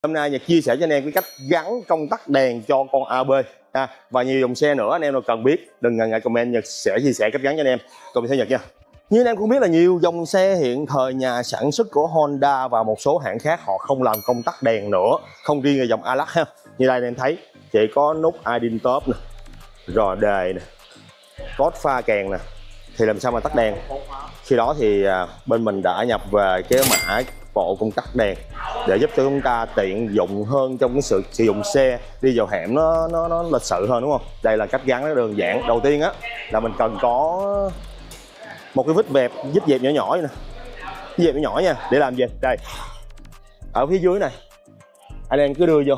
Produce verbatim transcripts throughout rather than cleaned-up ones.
Hôm nay Nhật chia sẻ cho anh em cái cách gắn công tắc đèn cho con a bê ha. Và nhiều dòng xe nữa anh em nào cần biết đừng ngần ngại comment, Nhật sẽ chia sẻ cách gắn cho anh em. Cùng theo Nhật nha. Như anh em cũng biết là nhiều dòng xe hiện thời nhà sản xuất của Honda và một số hãng khác họ không làm công tắc đèn nữa, không riêng là dòng a lắc ha. Như đây anh em thấy chỉ có nút idle top nè, rò đề nè, cốt pha kèn nè, thì làm sao mà tắt đèn. Khi đó thì à, bên mình đã nhập về cái mã bộ công tắc đèn để giúp cho chúng ta tiện dụng hơn trong cái sự sử dụng xe đi vào hẻm nó nó nó lịch sự hơn, đúng không? Đây là cách gắn nó đơn giản. Đầu tiên á là mình cần có một cái vít vẹp, vít dẹp nhỏ nhỏ vậy nè, vít dẹp nhỏ nhỏ nha. Để làm gì? Đây, ở phía dưới này anh em cứ đưa vô,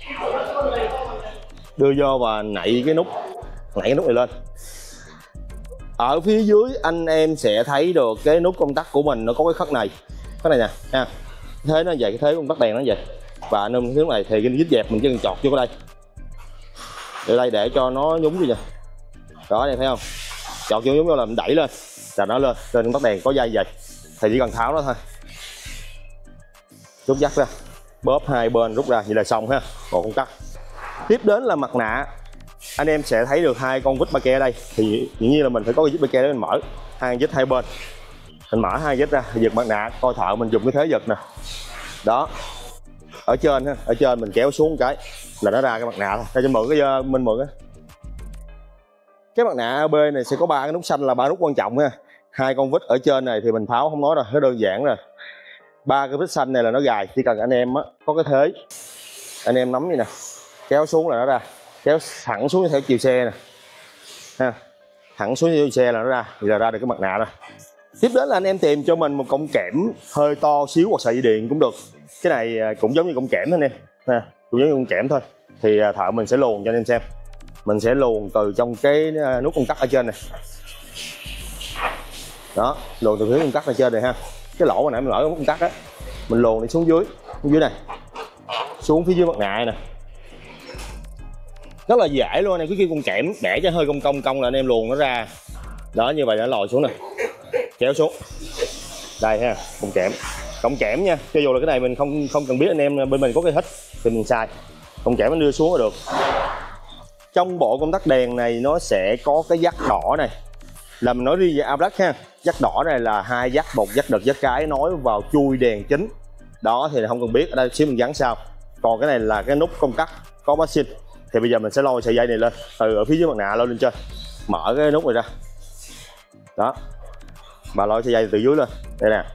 đưa vô và nạy cái nút, nạy cái nút này lên. Ở phía dưới anh em sẽ thấy được cái nút công tắc của mình nó có cái khất này, cái này nè ha. Thế nó vậy, cái thế công tắc đèn nó vậy. và anh em thứ này thì cái vít dẹp mình chỉ cần chọt vô cái đây, để đây để cho nó nhúng vô nè. Đó anh em thấy không, chọt vô nhúng vô là mình đẩy lên là nó lên trên công tắc đèn có dây vậy, thì chỉ cần tháo nó thôi, rút dắt ra, bóp hai bên rút ra vậy là xong ha, bộ công tắc. Tiếp đến là mặt nạ. Anh em sẽ thấy được hai con vít ba ke ở đây, thì dĩ nhiên là mình phải có cái vít ba ke để mình mở hai vít hai bên, mình mở hai vít ra, giật mặt nạ, coi thợ mình dùng cái thế giật nè. Đó, ở trên ha, ở trên mình kéo xuống cái là nó ra cái mặt nạ thôi. Cho mượn cái mình mượn á. Cái mặt nạ a bê này sẽ có ba cái nút xanh là ba nút quan trọng ha. Hai con vít ở trên này thì mình tháo không nói rồi, nó đơn giản rồi. Ba cái vít xanh này là nó gài, chỉ cần anh em á có cái thế anh em nắm như nè, kéo xuống là nó ra, kéo thẳng xuống theo chiều xe nè ha, thẳng xuống theo chiều xe là nó ra, thì là ra được cái mặt nạ rồi. Tiếp đến là anh em tìm cho mình một cọng kẽm hơi to xíu hoặc sợi dây điện cũng được. Cái này cũng giống như cọng kẽm thôi nè, ha, cũng giống như cọng kẽm thôi. Thì thợ mình sẽ luồn cho anh em xem. Mình sẽ luồn từ trong cái nút công tắc ở trên này. Đó, luồn từ phía công tắc ở trên này ha. Cái lỗ mà nãy mình mở cái công tắc á, mình luồn đi xuống dưới, xuống dưới này, xuống phía dưới mặt nạ nè. Rất là dễ luôn, anh em cứ kêu con kẽm để cho hơi cong cong cong là anh em luồn nó ra. Đó, như vậy là nó lòi xuống nè, kéo xuống đây ha, cọng kẽm, cọng kẽm nha. Cho dù là cái này mình không không cần biết, anh em bên mình có cái hít thì mình xài cọng kẽm nó đưa xuống là được. Trong bộ công tắc đèn này nó sẽ có cái dắt đỏ này, là mình nói đi về a black ha. Dắt đỏ này là hai dắt, một dắt đợt dắt cái nối vào chui đèn chính. Đó thì không cần biết, ở đây xíu mình gắn sao. Còn cái này là cái nút công tắc có bát xin. Thì bây giờ mình sẽ lôi sợi dây này lên, từ ở phía dưới mặt nạ lôi lên trên, mở cái nút này ra. Đó, và lôi sợi dây từ dưới lên, đây nè.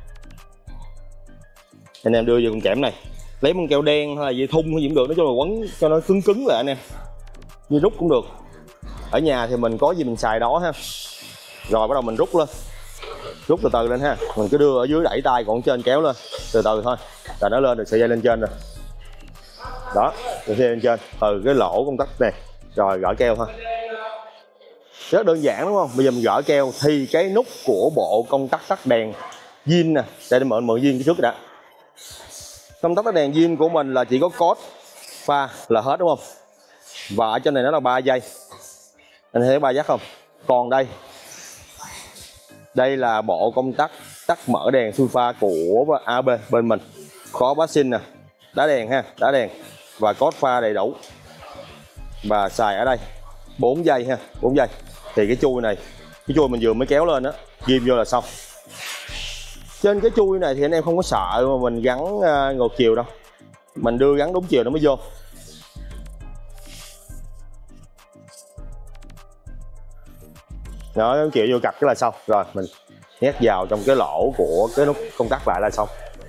Anh em đưa vô con kẽm này, lấy băng keo đen hay là dây thun hay gì cũng được, nói chung là quấn cho nó cứng cứng lại anh em, như rút cũng được. Ở nhà thì mình có gì mình xài đó ha. Rồi bắt đầu mình rút lên, rút từ từ lên ha. Mình cứ đưa ở dưới đẩy tay, còn trên kéo lên từ từ thôi là nó lên được sợi dây lên trên rồi. Đó, sợi dây lên trên từ cái lỗ công tắc này, rồi gỡ keo thôi. Rất đơn giản đúng không? Bây giờ mình gỡ keo thì cái nút của bộ công tắc tắt đèn zin nè, để để mượn mượn zin cái trước đã. Công tắc tắt đèn zin của mình là chỉ có code pha là hết đúng không? Và ở trên này nó là ba dây. Anh thấy ba dắt không? Còn đây, đây là bộ công tắc tắt mở đèn xui pha của a bê bên mình. Có bát xin nè, đá đèn ha, đá đèn và code pha đầy đủ. Và xài ở đây bốn dây ha, bốn dây. Thì cái chui này, cái chui mình vừa mới kéo lên đó, ghim vô là xong. Trên cái chui này thì anh em không có sợ mà mình gắn ngược chiều đâu, mình đưa gắn đúng chiều nó mới vô. Đó, đúng chiều vô cặp cái là xong. Rồi mình nhét vào trong cái lỗ của cái nút công tắc lại là xong.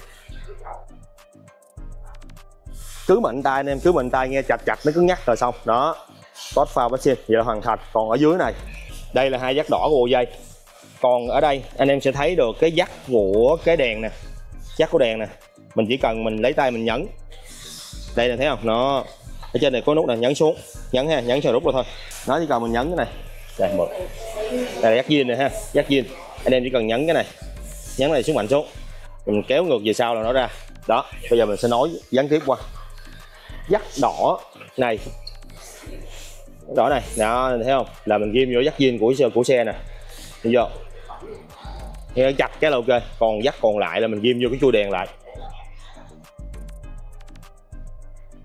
Cứ mạnh tay anh em, cứ mạnh tay nghe chặt chặt nó cứ nhắc là xong. Đó, code pha bát xin vậy là hoàn thành. Còn ở dưới này, đây là hai dắt đỏ của bộ dây. Còn ở đây anh em sẽ thấy được cái dắt của cái đèn nè, dắt của đèn nè. Mình chỉ cần mình lấy tay mình nhấn, đây nè thấy không, nó ở trên này có nút này, nhấn xuống, nhấn ha, nhấn cho rút ra thôi. Nó chỉ cần mình nhấn cái này, đây một, đây là dắt zin này ha, dắt zin. Anh em chỉ cần nhấn cái này, nhấn này xuống mạnh xuống, mình kéo ngược về sau là nó ra. Đó, bây giờ mình sẽ nối gắn tiếp qua dắt đỏ này, đỏ này, đó thấy không, là mình ghim vô dắt zin của của xe nè, nhìn vô, thì chặt cái là ok. Còn dắt còn lại là mình ghim vô cái chui đèn lại.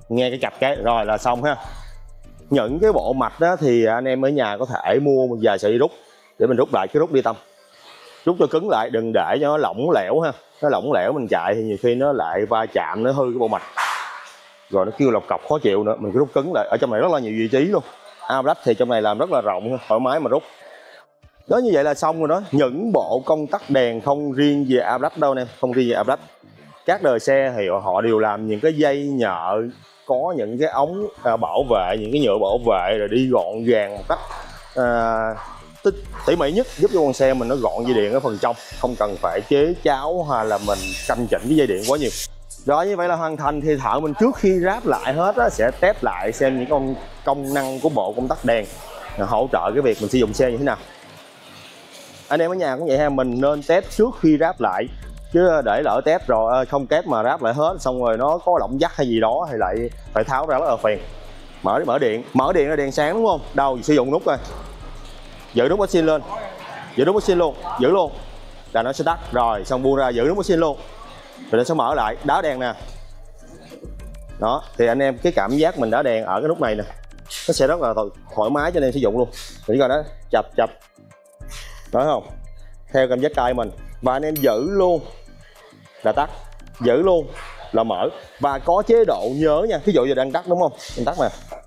nghe cái cặp cái rồi là xong ha. Những cái bộ mạch đó thì anh em ở nhà có thể mua một vài sợi rút để mình rút lại cái rút đi Tâm, rút cho cứng lại, đừng để cho nó lỏng lẻo ha. Nó lỏng lẻo mình chạy thì nhiều khi nó lại va chạm, nó hư cái bộ mạch rồi nó kêu lọc cọc khó chịu nữa. Mình cứ rút cứng lại. Ở trong này rất là nhiều vị trí luôn. Ablac thì trong này làm rất là rộng, thoải mái mà rút. Đó, như vậy là xong rồi đó. Những bộ công tắc đèn không riêng về Ablac đâu nè, không riêng về Ablac. Các đời xe thì họ đều làm những cái dây nhợ, có những cái ống à, bảo vệ, những cái nhựa bảo vệ rồi đi gọn gàng một cách à, tích tỉ mỉ nhất, giúp cho con xe mình nó gọn dây điện ở phần trong, không cần phải chế cháo hay là mình canh chỉnh cái dây điện quá nhiều. Rồi như vậy là hoàn thành. Thì thợ mình trước khi ráp lại hết á, sẽ test lại xem những con công năng của bộ công tắc đèn hỗ trợ cái việc mình sử dụng xe như thế nào. Anh em ở nhà cũng vậy ha, mình nên test trước khi ráp lại, chứ để lỡ test rồi không test mà ráp lại hết xong rồi nó có lỏng dắt hay gì đó thì lại phải tháo ra rất là phiền. Mở mở điện, mở điện là đèn sáng đúng không? Đâu sử dụng nút coi, giữ nút bát xin lên, giữ nút bát xin luôn, giữ luôn là nó sẽ tắt. Rồi xong buông ra, giữ nút bát xin luôn rồi nó sẽ mở lại. Đá đèn nè, đó thì anh em cái cảm giác mình đá đèn ở cái nút này nè, nó sẽ rất là thoải mái cho anh em sử dụng luôn. Mình coi đó, chập chập đó không, theo cảm giác tay mình. Và anh em giữ luôn là tắt, giữ luôn là mở. Và có chế độ nhớ nha, ví dụ giờ đang tắt đúng không, mình tắt nè,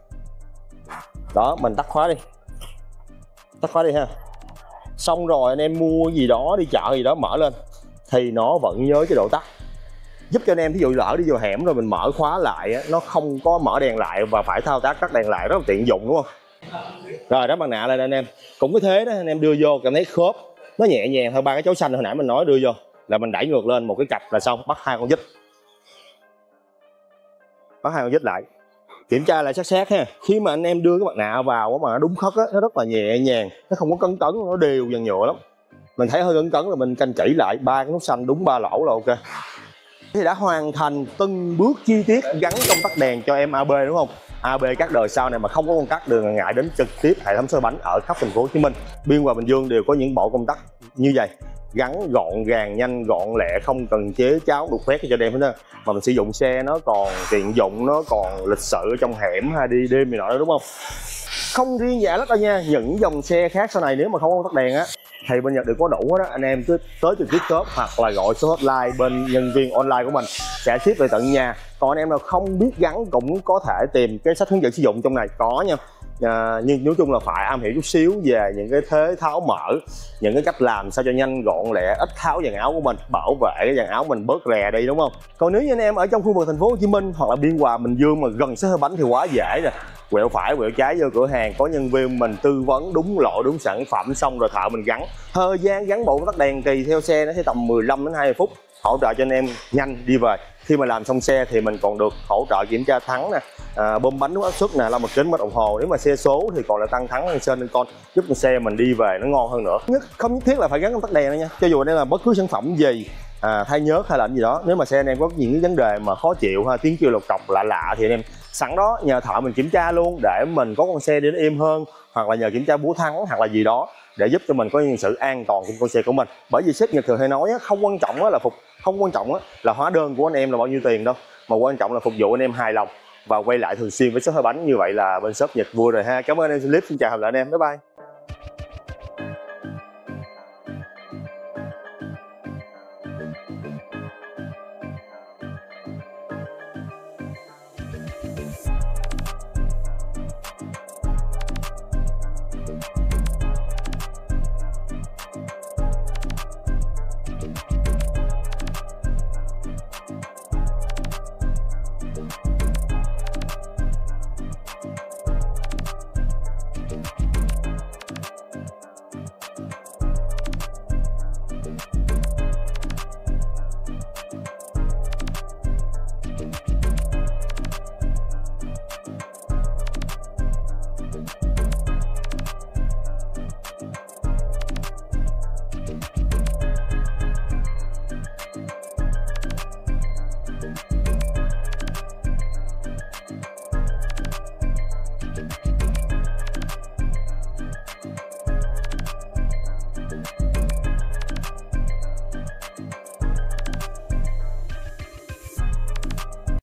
đó mình tắt khóa đi, tắt khóa đi ha. Xong rồi anh em mua gì đó, đi chợ gì đó mở lên thì nó vẫn nhớ chế độ tắt, giúp cho anh em ví dụ lỡ đi vào hẻm rồi mình mở khóa lại á, nó không có mở đèn lại và phải thao tác tắt đèn lại, rất là tiện dụng đúng không. Rồi đó, mặt nạ lên anh em cũng cái thế đó, anh em đưa vô cảm thấy khớp nó nhẹ nhàng thôi. Ba cái chấu xanh hồi nãy mình nói đưa vô là mình đẩy ngược lên một cái cặp là xong, bắt hai con vít, bắt hai con vít lại, kiểm tra lại sát sát ha. Khi mà anh em đưa cái mặt nạ vào mà nó đúng khớp á, nó rất là nhẹ nhàng, nó không có cấn cấn, nó đều dàn nhựa lắm. Mình thấy hơi cấn cấn là mình canh chỉ lại, ba cái nút xanh đúng ba lỗ là ok. Thì đã hoàn thành từng bước chi tiết gắn công tắc đèn cho em a bê đúng không. a bê các đời sau này mà không có công tắc đừng ngại đến trực tiếp hệ thống soi bánh ở khắp thành phố Hồ Chí Minh, Biên Hòa, Bình Dương đều có những bộ công tắc như vậy, gắn gọn gàng, nhanh gọn lẹ, không cần chế cháo đục khoét cho đem hết. Mà mình sử dụng xe nó còn tiện dụng, nó còn lịch sự ở trong hẻm hay đi đêm gì nọ đó đúng không. Không riêng về Ablac đâu nha, những dòng xe khác sau này nếu mà không có công tắc đèn á thì bên Nhật đều có đủ đó. Anh em cứ tới trực tiếp shop hoặc là gọi số hotline bên nhân viên online của mình sẽ ship về tận nhà. Còn anh em nào không biết gắn cũng có thể tìm cái sách hướng dẫn sử dụng trong này có nha. À, nhưng nói chung là phải am hiểu chút xíu về những cái thế tháo mở, những cái cách làm sao cho nhanh gọn lẹ, ít tháo dàn áo của mình, bảo vệ cái dàn áo mình bớt rè đi đúng không. Còn nếu như anh em ở trong khu vực thành phố Hồ Chí Minh hoặc là Biên Hòa, Bình Dương mà gần xe hơi bánh thì quá dễ rồi, quẹo phải quẹo trái vô cửa hàng có nhân viên mình tư vấn đúng loại đúng sản phẩm, xong rồi thợ mình gắn. Thời gian gắn bộ công tắc đèn tùy theo xe nó sẽ tầm mười lăm đến hai mươi phút, hỗ trợ cho anh em nhanh đi về. Khi mà làm xong xe thì mình còn được hỗ trợ kiểm tra thắng nè, à, bơm bánh nút áp suất nè, là một kính, một đồng hồ. Nếu mà xe số thì còn là tăng thắng lên sên lên con, giúp con xe mình đi về nó ngon hơn nữa. Nhất không nhất thiết là phải gắn công tắc đèn đâu nha, cho dù anh em làm bất cứ sản phẩm gì, à, thay nhớt hay là gì đó, nếu mà xe anh em có những cái vấn đề mà khó chịu ha, tiếng kêu lộc cọc lạ lạ thì anh em sẵn đó nhờ thợ mình kiểm tra luôn để mình có con xe đi nó êm hơn, hoặc là nhờ kiểm tra búa thắng hoặc là gì đó để giúp cho mình có những sự an toàn trên con xe của mình. Bởi vì sếp Nhật thường hay nói không quan trọng là phục không quan trọng là hóa đơn của anh em là bao nhiêu tiền đâu, mà quan trọng là phục vụ anh em hài lòng và quay lại thường xuyên với shop hơi bánh. Như vậy là bên shop Nhật vui rồi ha. Cảm ơn anh em, xin clip, xin chào, hẹn gặp lại anh em, bye bye.